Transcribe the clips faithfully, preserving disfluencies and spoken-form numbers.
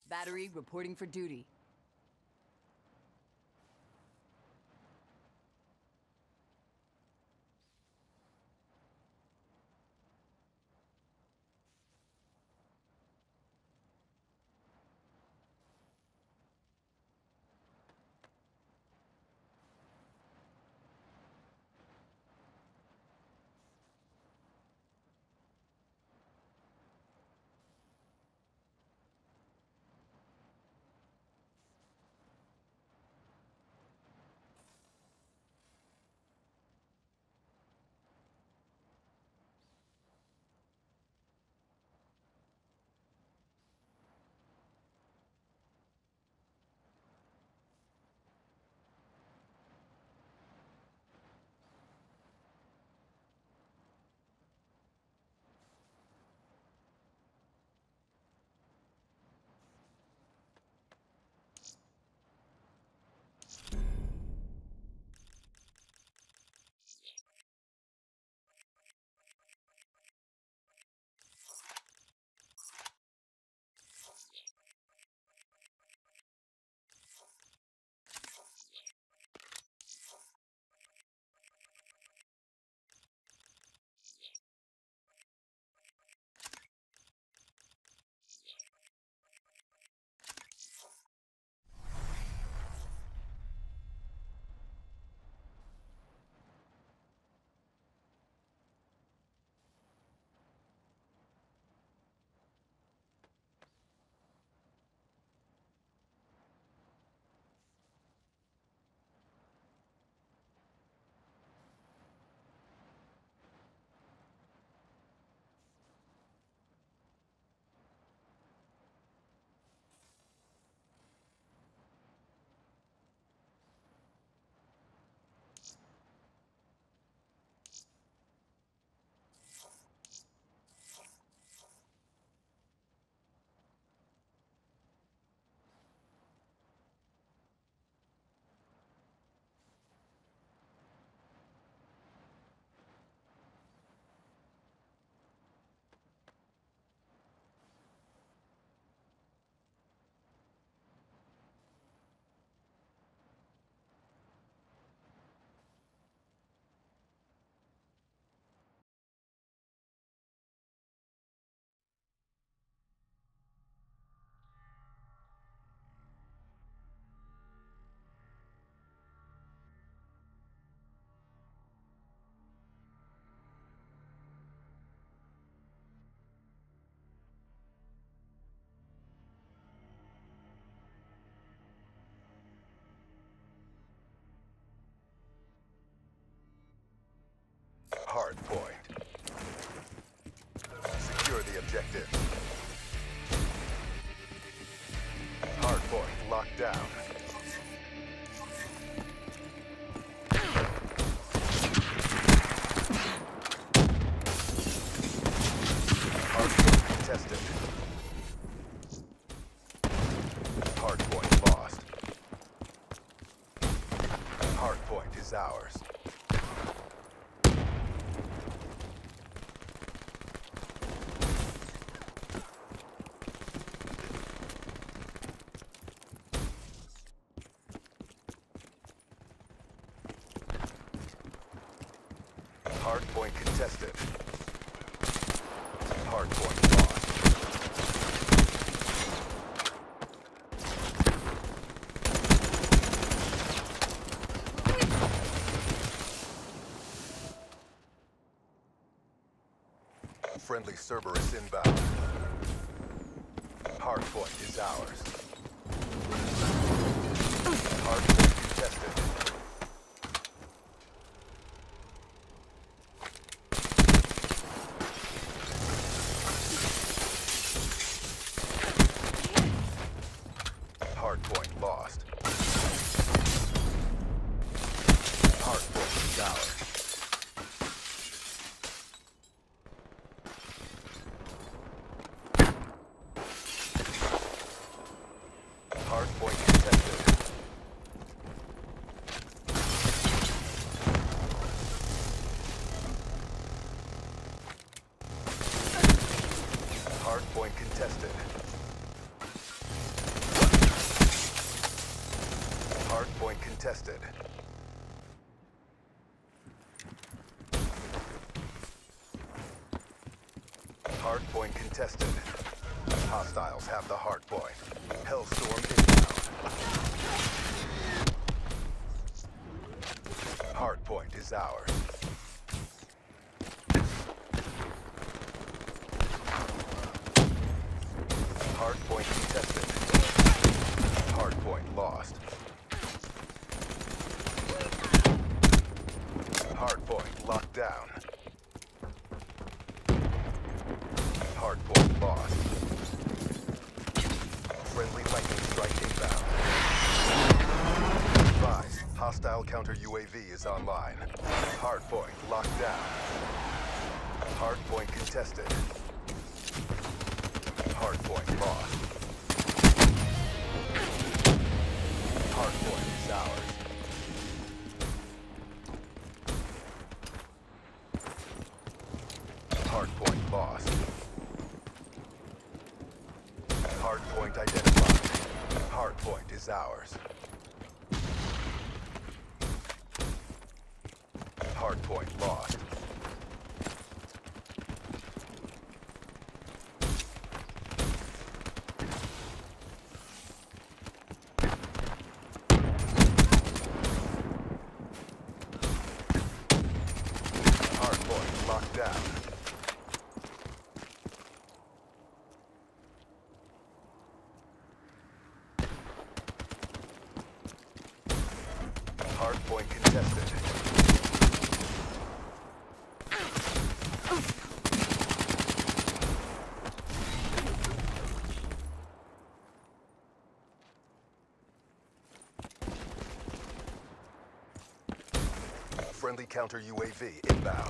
Battery reporting for duty. Hard point. Secure the objective. Hard point locked down. Hard point contested. Hard point lost. Hard point is ours. Hard point contested. Hard point lost. Friendly Cerberus inbound. Hard point is ours. Hard point contested. Hard point lost. Hard point is ours. Hard point contested. Hard point contested. Hard point contested. Hard point contested. Hostiles have the hard point. Hellstorm inbound. Hard point is ours. Hard point contested. Hard point lost. Hard point locked down. Hard point lost. Friendly lightning strike inbound. Advise, hostile counter U A V is online. Hard point locked down. Hard point contested. Hard point lost. Hard point is ours. Hard point lost. Hard point identified. Hard point is ours. Hard point lost. Hard point locked down. Hard point contested. Friendly counter U A V inbound.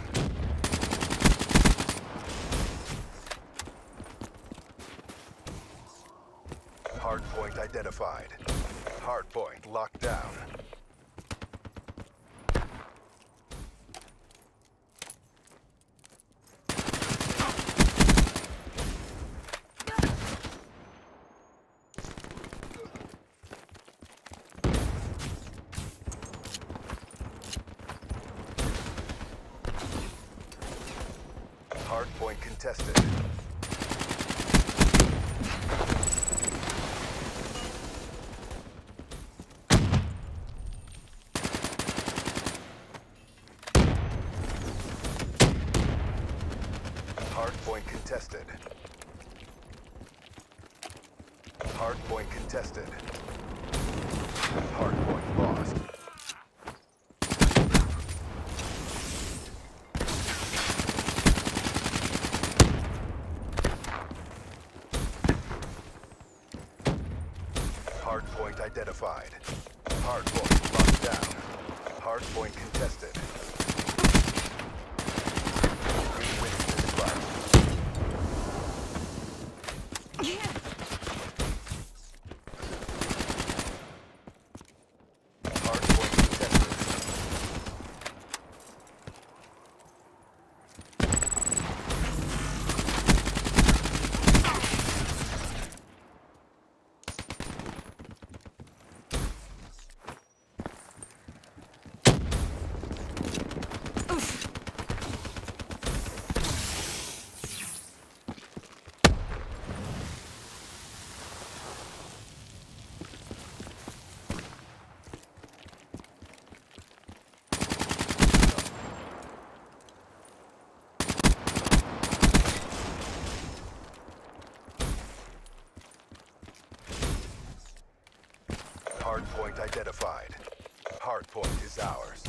Hard point identified. Hard point locked down. Hard point contested. Hard point contested. Hard point contested. Hard point lost. Hard point identified. Hard point locked down. Hard point contested. We winning this fight. Hard point contested. Hard point identified. Hard point is ours.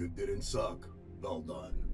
You didn't suck. Well done.